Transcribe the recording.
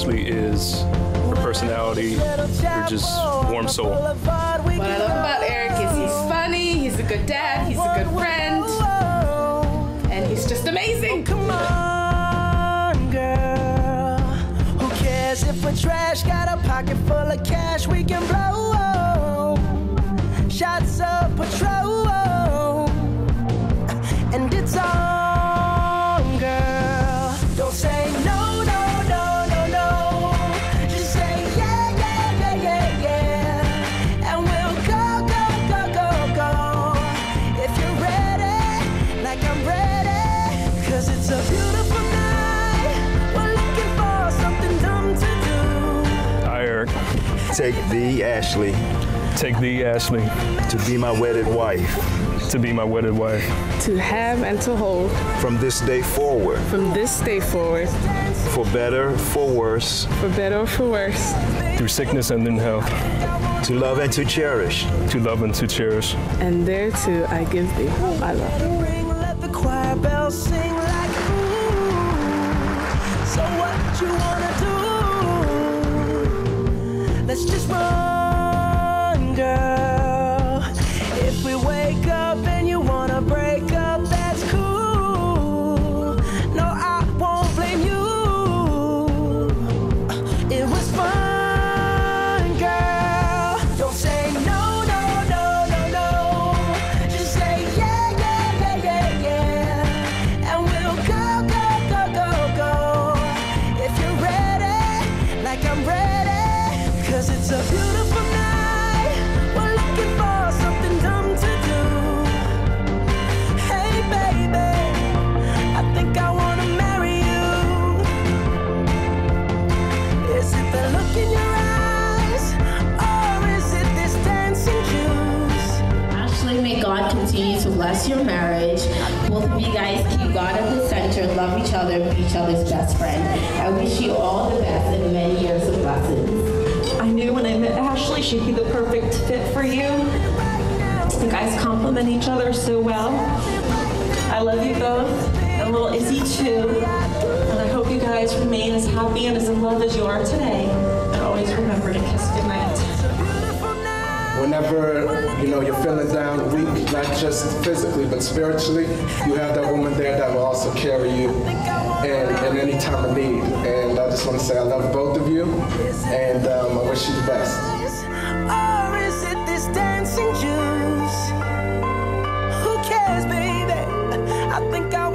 Ashley is her personality, her just warm soul. What I love about Eric is he's funny, he's a good dad, he's a good friend, and he's just amazing. Come on, girl. Who cares if we're trash? Got a pocket full of cash we can blow. Shots of Patrol, and it's on, girl. Don't say no, no, no, no, no. Just say yeah, yeah, yeah, yeah, yeah. And we'll go, go, go, go, go. If you're ready, like I'm ready. 'Cause it's a beautiful night. We're looking for something dumb to do. Hi, Eric. Take thee, Ashley, Take thee, Ashley, to be my wedded wife. to be my wedded wife. To have and to hold From this day forward, from this day forward, for better, for worse, for better or for worse, Through sickness and in health. to love and to cherish. To love and to cherish. and thereto I give thee my love. Ring, let the choir bells sing like ooh. So what you wanna do? Let's just run, girl. If we wake up and you wanna break up, that's cool. No, I won't blame you. It was fun, girl. Don't say no, no, no, no, no. Just say yeah, yeah, yeah, yeah, yeah. And we'll go, go, go, go, go. If you're ready, like I'm ready. 'Cause it's a beautiful night. We're looking for something dumb to do. Hey, baby, I think I wanna marry you. Is it the look in your eyes, or is it this dancing juice? Ashley, may God continue to bless your marriage. Both of you guys keep God at the center, love each other, be each other's best friend. I wish you all the best and many years of blessings. I knew when I met Ashley she'd be the perfect fit for you. You guys complement each other so well. I love you both, and little Izzy too. And I hope you guys remain as happy and as in love as you are today. And always remember to kiss goodnight. Whenever, you're feeling down, weak, not just physically, but spiritually, you have that woman there that will also carry you in any time of need. And I just want to say I love both of you, and I wish you the best. Or is it this dancing juice? Who cares, baby? I think I